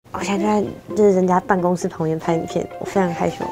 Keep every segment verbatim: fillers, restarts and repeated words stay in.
我现在就是人家办公室旁边拍影片，我非常害羞。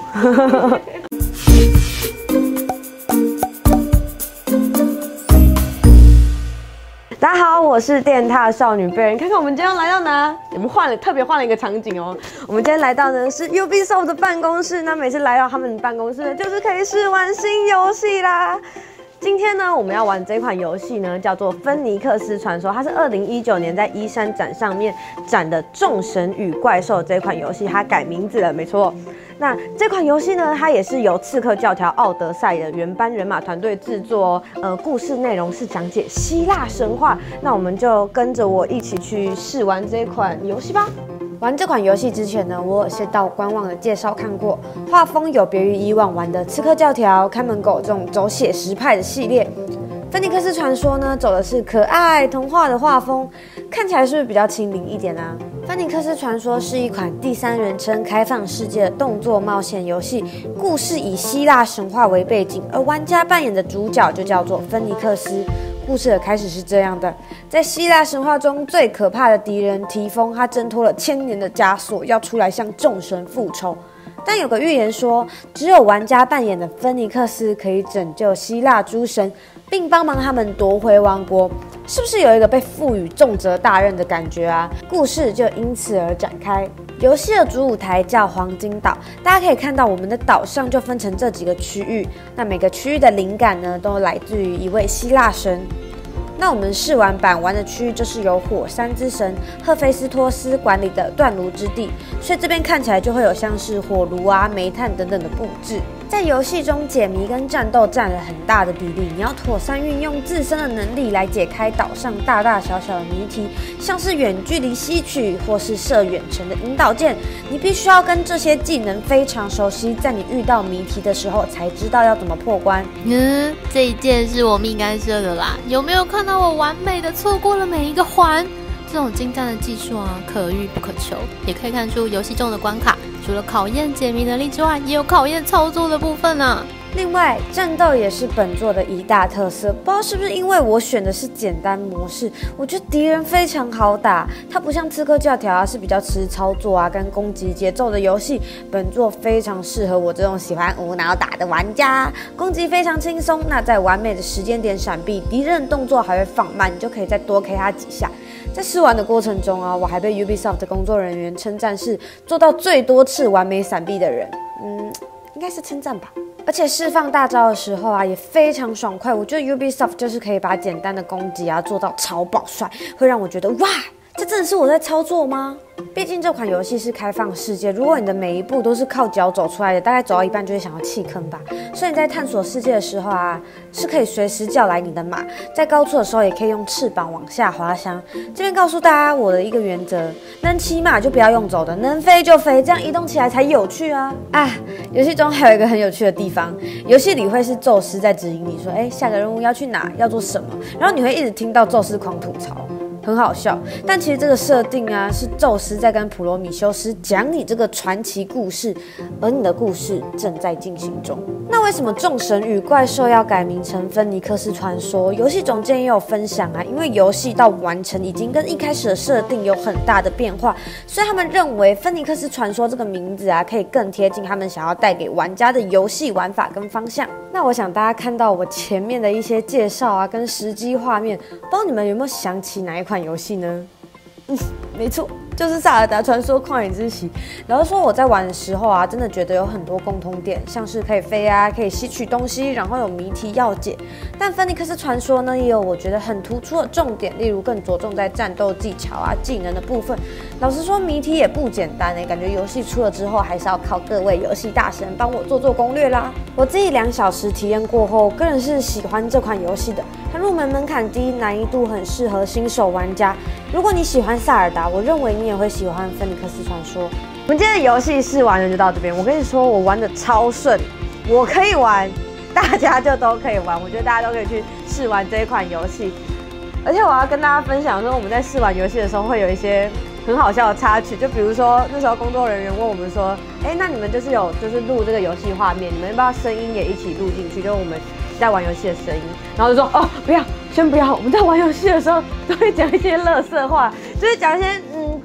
大家好，我是电踏少女贝人。看看我们今天要来到哪？我们换了特别换了一个场景哦。我们今天来到呢是 Ubisoft 的办公室。那每次来到他们办公室呢，就是可以试玩新游戏啦。今天呢，我们要玩这款游戏呢，叫做《芬尼克斯传说》，它是二零一九年在一三展上面展的《众神与怪兽》这款游戏，它改名字了，没错。那这款游戏呢，它也是由《刺客教条：奥德赛》的原班人马团队制作哦。呃，故事内容是讲解希腊神话。那我们就跟着我一起去试玩这款游戏吧。玩这款游戏之前呢，我有先到官网的介绍看过，画风有别于以往玩的《刺客教条》、《看门狗》这种走写实派的系列。芬尼克斯传说呢，走的是可爱童话的画风，看起来是不是比较亲民一点啊？芬尼克斯传说是一款第三人称开放世界的动作冒险游戏，故事以希腊神话为背景，而玩家扮演的主角就叫做芬尼克斯。故事的开始是这样的，在希腊神话中最可怕的敌人提丰，他挣脱了千年的枷锁，要出来向众神复仇。但有个预言说，只有玩家扮演的芬尼克斯可以拯救希腊诸神，并帮忙他们夺回王国。是不是有一个被赋予重责大任的感觉啊？故事就因此而展开。游戏的主舞台叫黄金岛，大家可以看到我们的岛上就分成这几个区域，那每个区域的灵感呢，都来自于一位希腊神。那我们试玩版玩的区域就是由火山之神赫菲斯托斯管理的断炉之地，所以这边看起来就会有像是火炉啊、煤炭等等的布置。在游戏中，解谜跟战斗占了很大的比例，你要妥善运用自身的能力来解开岛上大大小小的谜题，像是远距离吸取或是射远程的引导箭，你必须要跟这些技能非常熟悉，在你遇到谜题的时候才知道要怎么破关。 嗯，这一箭是我命该射的啦，有没有看到我完美的错过了每一个环？这种精湛的技术啊，可遇不可求，也可以看出游戏中的关卡除了考验解谜能力之外，也有考验操作的部分啊。 另外，战斗也是本作的一大特色，不知道是不是因为我选的是简单模式，我觉得敌人非常好打，它不像刺客教条啊是比较吃操作啊跟攻击节奏的游戏，本作非常适合我这种喜欢无脑打的玩家，攻击非常轻松，那在完美的时间点闪避，敌人动作还会放慢，你就可以再多 K 他几下。在试玩的过程中啊，我还被 Ubisoft 的工作人员称赞是做到最多次完美闪避的人，嗯，应该是称赞吧。而且释放大招的时候啊，也非常爽快。我觉得 Ubisoft 就是可以把简单的攻击啊做到超爆帅，会让我觉得哇，这真的是我在操作吗？毕竟这款游戏是开放世界，如果你的每一步都是靠脚走出来的，大概走到一半就会想要弃坑吧。所以你在探索世界的时候啊，是可以随时叫来你的马，在高处的时候也可以用翅膀往下滑翔。这边告诉大家我的一个原则：能骑马就不要用走的，能飞就飞，这样移动起来才有趣啊！啊，游戏中还有一个很有趣的地方，游戏里会是宙斯在指引你说，哎，下个任务要去哪，要做什么，然后你会一直听到宙斯狂吐槽。很好笑，但其实这个设定啊，是宙斯在跟普罗米修斯讲你这个传奇故事，而你的故事正在进行中。那为什么众神与怪兽要改名成芬尼克斯传说？游戏总监也有分享啊，因为游戏到完成已经跟一开始的设定有很大的变化，所以他们认为芬尼克斯传说这个名字啊，可以更贴近他们想要带给玩家的游戏玩法跟方向。那我想大家看到我前面的一些介绍啊，跟实机画面，不知道你们有没有想起哪一款游戏呢？嗯，没错，就是《萨尔达传说：旷野之息》。然后说我在玩的时候啊，真的觉得有很多共通点，像是可以飞啊，可以吸取东西，然后有谜题要解。但芬尼克斯传说呢，也有我觉得很突出的重点，例如更着重在战斗技巧啊、技能的部分。老实说，谜题也不简单诶，感觉游戏出了之后，还是要靠各位游戏大神帮我做做攻略啦。我自己两小时体验过后，个人是喜欢这款游戏的。它入门门槛低，难易度很适合新手玩家。如果你喜欢萨尔达，我认为你也会喜欢芬尼克斯传说。我们今天的游戏试玩就到这边。我跟你说，我玩的超顺，我可以玩，大家就都可以玩。我觉得大家都可以去试玩这一款游戏。而且我要跟大家分享说，我们在试玩游戏的时候会有一些很好笑的插曲，就比如说那时候工作人员问我们说，哎，那你们就是有就是录这个游戏画面，你们要不要声音也一起录进去？就是我们在玩游戏的声音，然后就说哦，不要，先不要。我们在玩游戏的时候都会讲一些垃圾话，就是讲一些嗯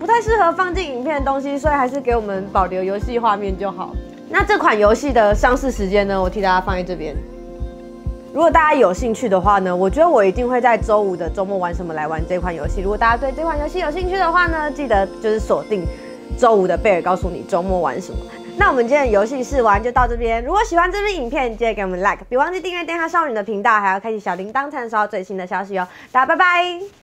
不太适合放进影片的东西，所以还是给我们保留游戏画面就好。那这款游戏的上市时间呢，我替大家放在这边。如果大家有兴趣的话呢，我觉得我一定会在周五的周末玩什么来玩这款游戏。如果大家对这款游戏有兴趣的话呢，记得就是锁定周五的贝尔告诉你周末玩什么。那我们今天的游戏试玩就到这边。如果喜欢这支影片，记得给我们 like， 别忘记订阅电哈少女的频道，还要开启小铃铛才能收到最新的消息哦。大家拜拜。